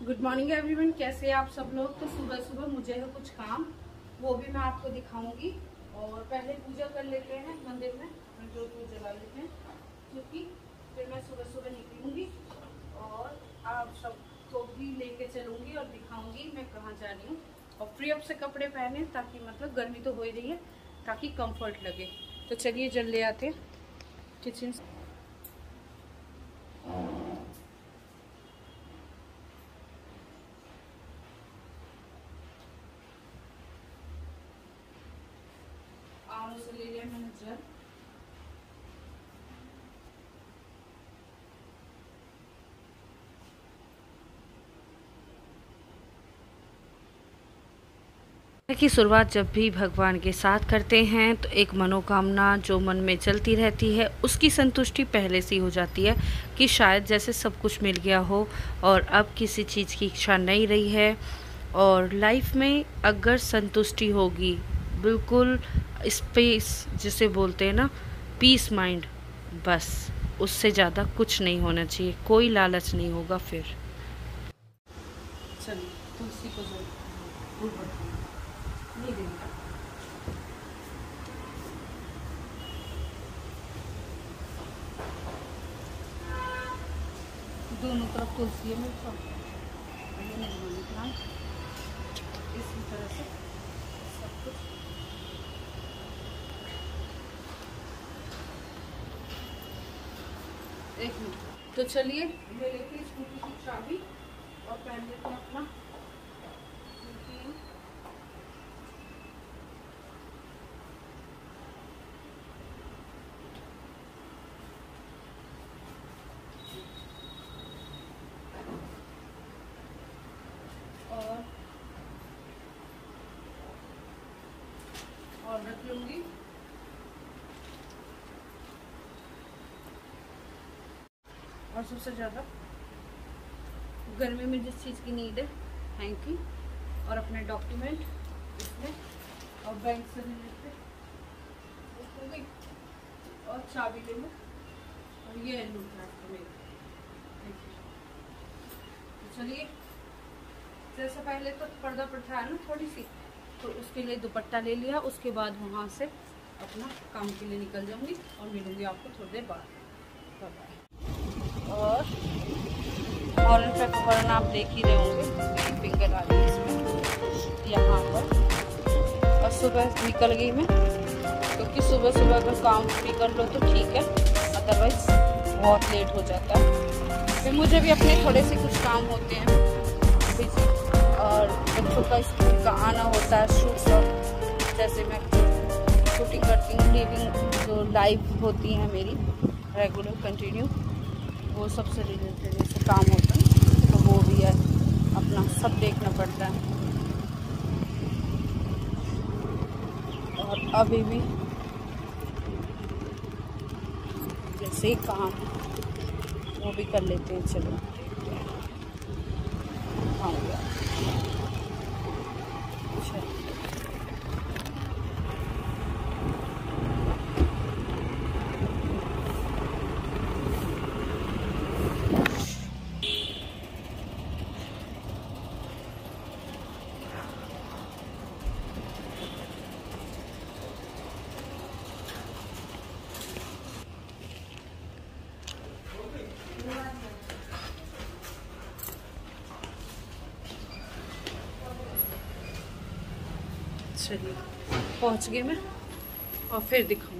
Good morning everyone, कैसे हैं आप सब लोग। तो सुबह सुबह मुझे है कुछ काम, वो भी मैं आपको दिखाऊंगी। और पहले पूजा कर लेते हैं मंदिर में, जोत को जला लेते हैं, क्योंकि फिर मैं सुबह सुबह निकलूंगी और आप सबको भी लेके चलूंगी और दिखाऊंगी मैं कहाँ जा रही हूँ। और फ्री अप से कपड़े पहने, ताकि मतलब गर्मी तो हो ही रही है, ताकि कंफर्ट लगे। तो चलिए जल ले आते हैं किचन से। से ले लिया मैंने जल। की शुरुआत जब भी भगवान के साथ करते हैं तो एक मनोकामना जो मन में चलती रहती है, उसकी संतुष्टि पहले से ही हो जाती है कि शायद जैसे सब कुछ मिल गया हो और अब किसी चीज़ की इच्छा नहीं रही है। और लाइफ में अगर संतुष्टि होगी, बिल्कुल स्पेस जिसे बोलते हैं ना, पीस माइंड, बस उससे ज़्यादा कुछ नहीं होना चाहिए, कोई लालच नहीं होगा। फिर चलिए तुलसी को नहीं देंगे, दोनों तरफ तुलसी है मेरे पास। इसी तरह से सब कुछ। एक मिनट, तो चलिए ले लेते हैं स्कूटी की चाबी और पहन लेते हैं अपना। और रख लूंगी। और सबसे ज़्यादा गर्मी में जिस चीज़ की नीड है, हैंकी और अपने डॉक्यूमेंट इसमें, और बैंक से रिलेटेड और चाबी ले लो। और ये है लूट मेरे। तो चलिए, जैसे पहले तो पर्दा प्रथा है ना थोड़ी सी, तो उसके लिए दुपट्टा ले लिया। उसके बाद वहाँ से अपना काम के लिए निकल जाऊंगी और मिलूंगी आपको थोड़ी देर बाद। और ऑरेंज पेपर आप देख ही रहे होंगे, मेरी फिंगर आ रही है इसमें यहाँ पर। और सुबह निकल गई मैं, क्योंकि सुबह सुबह अगर काम फ्री कर लो तो ठीक है, अदरवाइज बहुत लेट हो जाता है। फिर मुझे भी अपने थोड़े से कुछ काम होते हैं बिजी, और बच्चों का स्कूल का आना होता है, शूट्स, और जैसे मैं शूटिंग करती हूँ, लिविंग जो लाइव होती है मेरी रेगुलर कंटिन्यू, वो सबसे रिलेटेड जैसे काम होता है, तो वो भी है अपना सब देखना पड़ता है। और अभी भी जैसे ही काम वो भी कर लेते हैं। चलो हाँ गया। चलिए पहुंच गए मैं, और फिर दिखाऊंगी।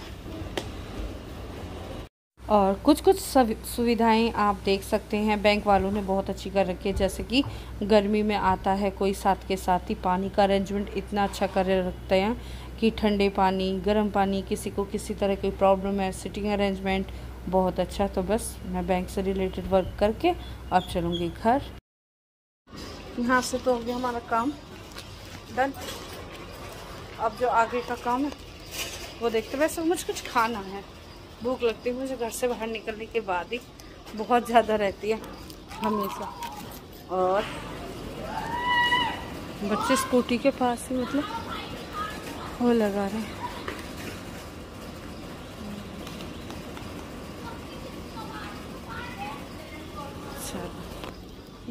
और कुछ कुछ सुविधाएं आप देख सकते हैं, बैंक वालों ने बहुत अच्छी कर रखी है। जैसे कि गर्मी में आता है कोई, साथ के साथ ही पानी का अरेंजमेंट इतना अच्छा कर रखते हैं कि ठंडे पानी, गर्म पानी, किसी को किसी तरह की प्रॉब्लम है, सिटिंग अरेंजमेंट बहुत अच्छा। तो बस मैं बैंक से रिलेटेड वर्क करके अब चलूँगी घर। यहाँ से तो हो गया हमारा काम डन। अब जो आगे का काम है वो देखते। वैसे मुझे कुछ खाना है, भूख लगती है मुझे घर से बाहर निकलने के बाद ही, बहुत ज़्यादा रहती है हमेशा। और बच्चे स्कूटी के पास ही मतलब वो लगा रहे हैं।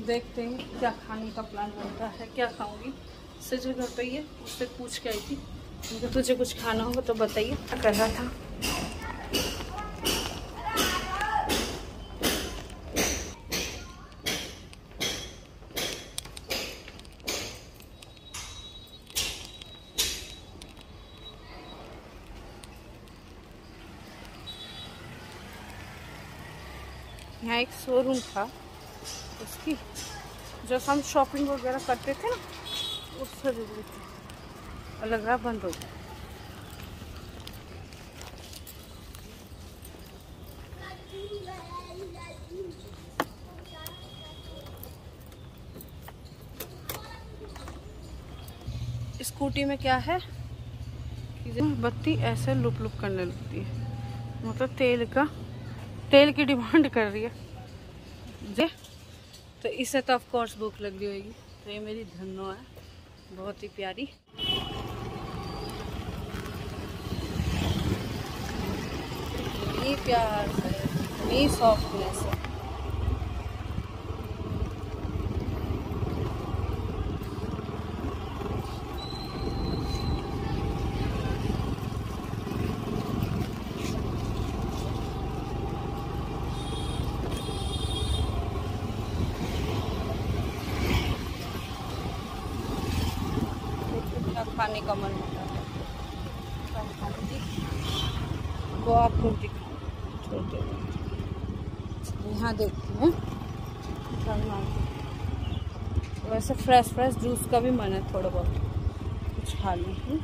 देखते हैं क्या खाने का प्लान बनता है, क्या खाऊंगी। सजल घर पे ही है, उससे पूछ के आई थी, तो तुझे कुछ खाना होगा तो बताइए। क्या कर रहा था? यहाँ एक शोरूम था उसकी, जो हम शॉपिंग वगैरह करते थे ना, उससे जरूरी थी, और लग रहा बंद हो गया। स्कूटी में क्या है कि बत्ती ऐसे लुप लुप करने लगती है, मतलब तेल की डिमांड कर रही है जे। तो इससे तो ऑफ कोर्स भूख लग रही होगी। तो ये मेरी धन्नो है, बहुत ही प्यारी। ये प्यार है, ये सॉफ्टनेस है। खाने का मन होता है वो आपको दिखाऊँ। यहाँ देखती हूँ, वैसे फ्रेश जूस का भी मन है, थोड़ा बहुत कुछ खा लूँ।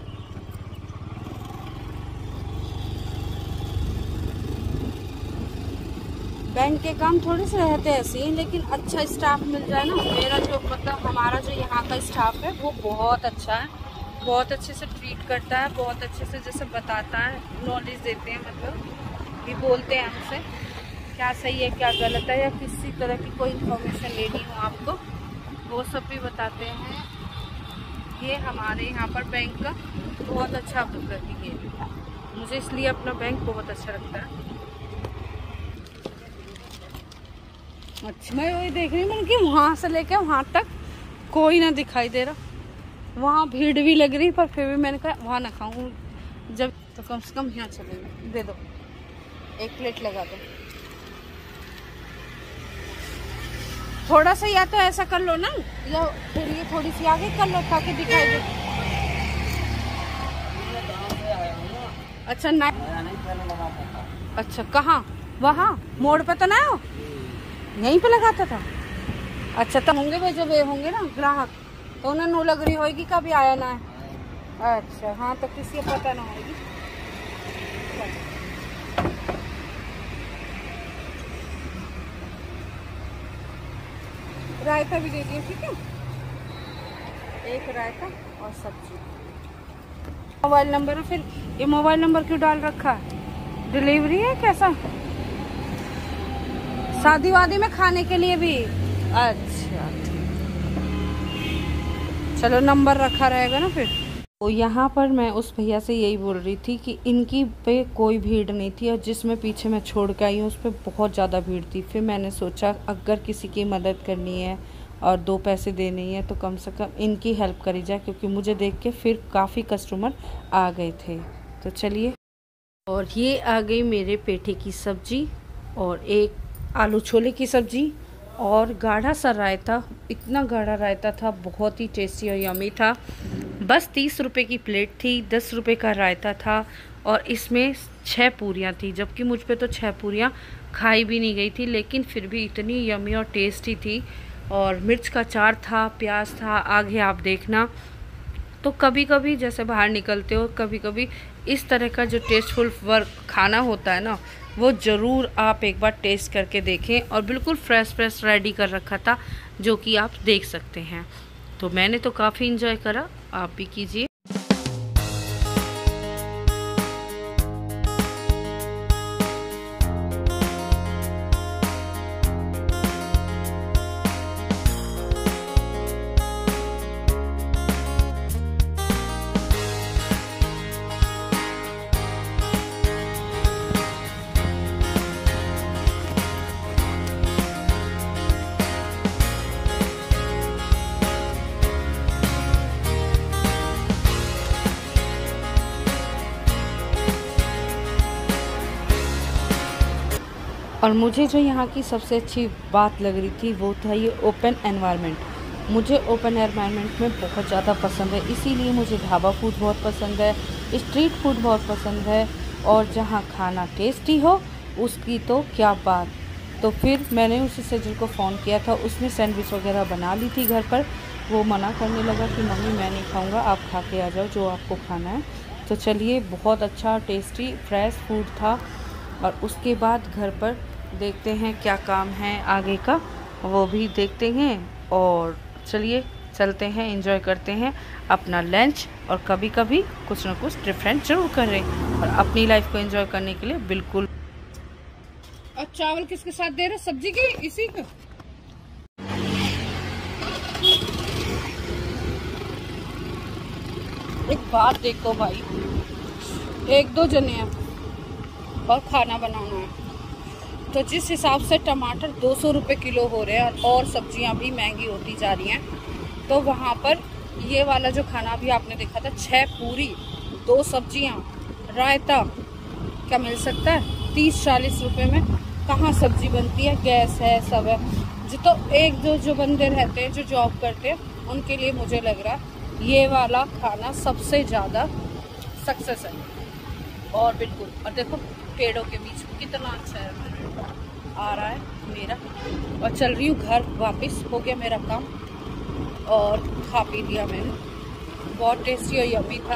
बैंक के काम थोड़े से रहते ऐसे ही, लेकिन अच्छा स्टाफ मिल जाए ना। मेरा जो मतलब हमारा जो यहाँ का स्टाफ है वो बहुत अच्छा है, बहुत अच्छे से ट्रीट करता है, बहुत अच्छे से जैसे बताता है, नॉलेज देते हैं, मतलब भी बोलते हैं हमसे क्या सही है क्या गलत है, या किसी तरह की कोई इन्फॉर्मेशन लेनी हो आपको, वो सब भी बताते हैं। ये हमारे यहाँ पर बैंक का बहुत अच्छा प्रतीक है, मुझे इसलिए अपना बैंक बहुत अच्छा लगता है। अच्छा, मैं वही देख रही हूँ कि वहाँ से लेके वहाँ तक कोई ना दिखाई दे रहा, वहाँ भीड़ भी लग रही, पर फिर भी मैंने कहा वहाँ ना खाऊं, जब तो कम से कम यहाँ चलेंगे। दे दो, एक प्लेट लगा दो। थोड़ा सा या तो ऐसा कर लो ना, या फिर ये थोड़ी सी आगे कर लो ताकि दिखाई दे। अच्छा नहीं, अच्छा कहाँ? वहाँ मोड़ पे तो ना हो, यहीं पे लगाता था। अच्छा तो होंगे भाई, जब ये होंगे ना ग्राहक, तो उन्हें नो लग रही होगी कभी आया ना है। अच्छा हाँ, तो किसी को पता ना होगी। रायता भी दे दिए, ठीक है, एक रायता और सब्जी। मोबाइल नंबर है, फिर ये मोबाइल नंबर क्यों डाल रखा है? डिलीवरी है कैसा? शादी वादी में खाने के लिए भी? अच्छा चलो, नंबर रखा रहेगा ना फिर। तो यहाँ पर मैं उस भैया से यही बोल रही थी कि इनकी पे कोई भीड़ नहीं थी, और जिसमें पीछे मैं छोड़ के आई हूँ उस पर बहुत ज़्यादा भीड़ थी। फिर मैंने सोचा अगर किसी की मदद करनी है और 2 पैसे देने हैं तो कम से कम इनकी हेल्प करी जाए, क्योंकि मुझे देख के फिर काफ़ी कस्टमर आ गए थे। तो चलिए, और ये आ गई मेरे पेठे की सब्जी, और एक आलू छोले की सब्जी, और गाढ़ा सा रायता। इतना गाढ़ा रायता था, बहुत ही टेस्टी और यमी था। बस 30 रुपये की प्लेट थी, 10 रुपये का रायता था, और इसमें 6 पूरियाँ थी, जबकि मुझ पे तो 6 पूरियाँ खाई भी नहीं गई थी, लेकिन फिर भी इतनी यमी और टेस्टी थी। और मिर्च का अचार था, प्याज था, आगे आप देखना। तो कभी कभी जैसे बाहर निकलते हो, कभी कभी इस तरह का जो टेस्टफुल वर्क खाना होता है ना, वो ज़रूर आप एक बार टेस्ट करके देखें। और बिल्कुल फ्रेश रेडी कर रखा था, जो कि आप देख सकते हैं। तो मैंने तो काफ़ी इंजॉय करा, आप भी कीजिए। और मुझे जो यहाँ की सबसे अच्छी बात लग रही थी वो था ये ओपन एनवायरनमेंट। मुझे ओपन एनवायरनमेंट में बहुत ज़्यादा पसंद है, इसीलिए मुझे ढाबा फूड बहुत पसंद है, स्ट्रीट फूड बहुत पसंद है, और जहाँ खाना टेस्टी हो उसकी तो क्या बात। तो फिर मैंने उसी सज्जन को फ़ोन किया था, उसने सैंडविच वगैरह बना ली थी घर पर। वो मना करने लगा कि मम्मी मैं नहीं खाऊंगा, आप खा के आ जाओ जो आपको खाना है। तो चलिए, बहुत अच्छा टेस्टी फ्रेश फूड था। और उसके बाद घर पर देखते हैं क्या काम है आगे का, वो भी देखते हैं। और चलिए चलते हैं, एंजॉय करते हैं अपना लंच, और कभी कभी कुछ ना कुछ डिफरेंट ज़रूर करें, और अपनी लाइफ को एंजॉय करने के लिए बिल्कुल। और चावल किसके साथ दे रहे, सब्जी की इसी को? एक बात देखो भाई, 1-2 जने हैं और खाना बनाना है, तो जिस हिसाब से टमाटर 200 रुपये किलो हो रहे हैं और सब्जियां भी महंगी होती जा रही हैं, तो वहाँ पर ये वाला जो खाना भी आपने देखा था, 6 पूरी 2 सब्जियां रायता, क्या मिल सकता है 30-40 रुपये में? कहाँ सब्जी बनती है, गैस है, सब है जो। तो एक जो बंदे रहते हैं जो जॉब करते हैं, उनके लिए मुझे लग रहा है ये वाला खाना सबसे ज़्यादा सक्सेस है। और बिल्कुल, और देखो पेड़ों के बीच में कितना अच्छा है, आ रहा है मेरा। और चल रही हूँ घर वापस, हो गया मेरा काम और खा पी लिया मैंने, बहुत टेस्टी और यम्मी था।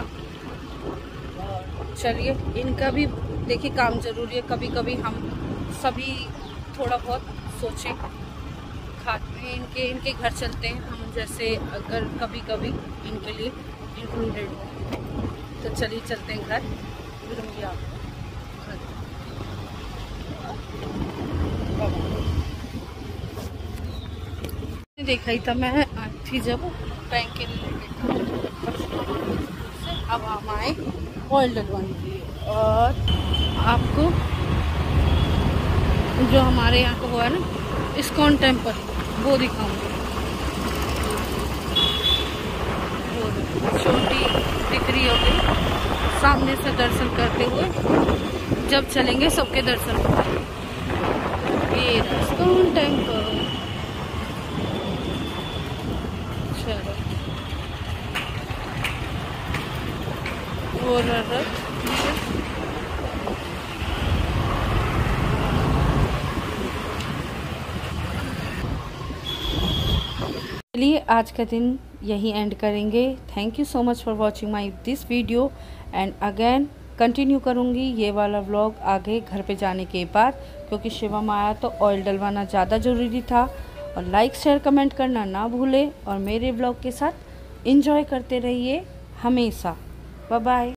और चलिए, इनका भी देखिए काम ज़रूरी है, कभी कभी हम सभी थोड़ा बहुत सोचें, खाते इनके घर चलते हैं हम, जैसे अगर कभी कभी इनके लिए इंक्लूडेड हो। तो चलिए चलते हैं घर, मिलूंगी आपको घर। देखा ही था मैं आज थी जब बैंक के रिलेटेड, अब हम आए ऑयल डलवाने के लिए। और आपको जो हमारे यहाँ का हुआ है ना इस्कॉन टेम्पल, वो दिखाऊंगी। छोटी दिख रही होगी सामने से, दर्शन करते हुए जब चलेंगे सबके दर्शन होंगे। ये इस्कॉन टेम्पल, चलो वो रथ। चलिए आज का दिन यहीं एंड करेंगे। Thank you so much for watching my this video, and again continue करूँगी ये वाला व्लॉग आगे घर पे जाने के बाद, क्योंकि शिवम आया तो ऑयल डलवाना ज़्यादा ज़रूरी था। और लाइक शेयर कमेंट करना ना भूलें, और मेरे व्लॉग के साथ एंजॉय करते रहिए हमेशा। Bye bye.